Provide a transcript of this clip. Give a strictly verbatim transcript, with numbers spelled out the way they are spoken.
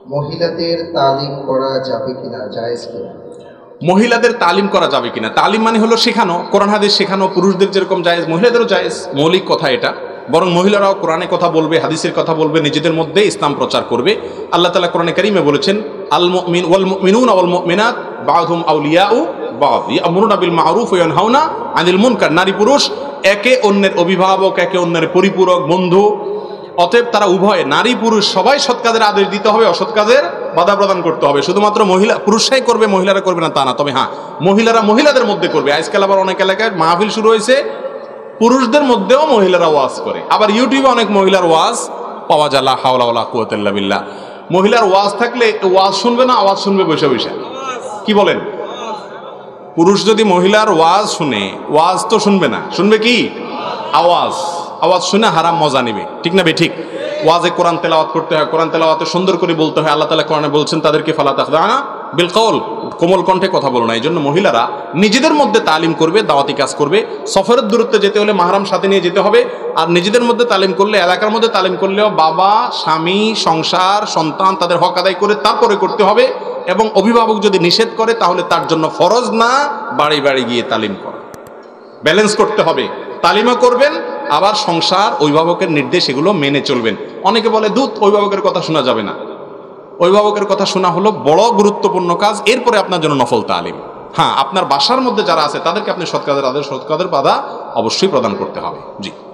মহিলাদের তালিম করা যাবে কিনা, জায়েজ কিনা? মহিলাদের তালিম করা যাবে কিনা, তালিম মানে হলো শেখানো, কোরআন হাদিস শেখানো। পুরুষদের যেরকম জায়েজ মহিলাদেরও জায়েজ, মৌলিক কথা এটা। বরং মহিলারাও কোরআনে কথা বলবে, হাদিসের কথা বলবে, নিজেদের মধ্যে ইসলাম প্রচার করবে। আল্লাহ তাআলা কোরআনে কারীমে বলেছেন, আল মুমিন ওয়াল মুমিনুনা ওয়াল মুমিনাত বা'দুহুম আউলিয়াউ বা'দ ইয়া'মুরুনা বিল মা'রুফ ওয়া ইয়ানহাউনা আনিল মুনকার। নারী পুরুষ একে অন্যের অভিভাবক, একে অন্যের পরিপূরক, বন্ধু। অতএব তারা উভয়ে, নারী পুরুষ সবাই সৎ কাজের আদেশ দিতে হবে, অসৎ কাজের বাধা প্রদান করতে হবে। শুধুমাত্র মহিলা পুরুষরাই করবে, মহিলারা করবে না তা না। তবে হ্যাঁ, মহিলারা মহিলাদের মধ্যে করবে। আজকাল আবার অনেক এলাকায় মাহফিল শুরু হয়েছে, পুরুষদের মধ্যেও মহিলারা ওয়াজ করে। আবার ইউটিউবে অনেক মহিলার ওয়াজ পাওয়া যায়, লা হাওলা ওয়ালা কুওয়াতা ইল্লা বিল্লাহ। মহিলার ওয়াজ থাকলে ওয়াজ শুনবে না, আওয়াজ শুনবে বসে বসে। কি বলেন? পুরুষ যদি মহিলার ওয়াজ শুনে, ওয়াজ তো শুনবে না, শুনবে কি? আওয়াজ। আওয়াজ শুনে হারাম মজা নেবে, ঠিক না বে ঠিক? ওয়াজে কোরআন তেলাওয়াত করতে হয়, কোরআন তেলাওয়াতে সুন্দর করে বলতে হয়। আল্লাহ তাআলা কোরআনে বলছেন তাদেরকে ফালা তাখদানা বিল কওল, কোমল কণ্ঠে কথা বলো না। এই জন্য মহিলারা নিজেদের মধ্যে তালিম করবে, দাওয়াতি কাজ করবে। সফরের দূরত্বে যেতে হলে মাহরাম সাথে নিয়ে যেতে হবে। আর নিজেদের মধ্যে তালিম করলে, এলাকার মধ্যে তালিম করলেও বাবা, স্বামী, সংসার, সন্তান তাদের হক আদায় করে তারপরে করতে হবে। এবং অভিভাবক যদি নিষেধ করে তাহলে তার জন্য ফরজ না বাড়ি বাড়ি গিয়ে তালিম করা। ব্যালেন্স করতে হবে, তালিমও করবেন, আবার সংসার, অভিভাবকের নির্দেশ এগুলো মেনে চলবেন। অনেকে বলে দূত অভিভাবকের কথা শোনা যাবে না। অভিভাবকের কথা শোনা হলো বড় গুরুত্বপূর্ণ কাজ, এরপরে আপনার জন্য নফল তালিম। হ্যাঁ, আপনার বাসার মধ্যে যারা আছে তাদেরকে আপনি সৎ কাজের আদেশ, সৎ কাজের বাধা অবশ্যই প্রদান করতে হবে। জি।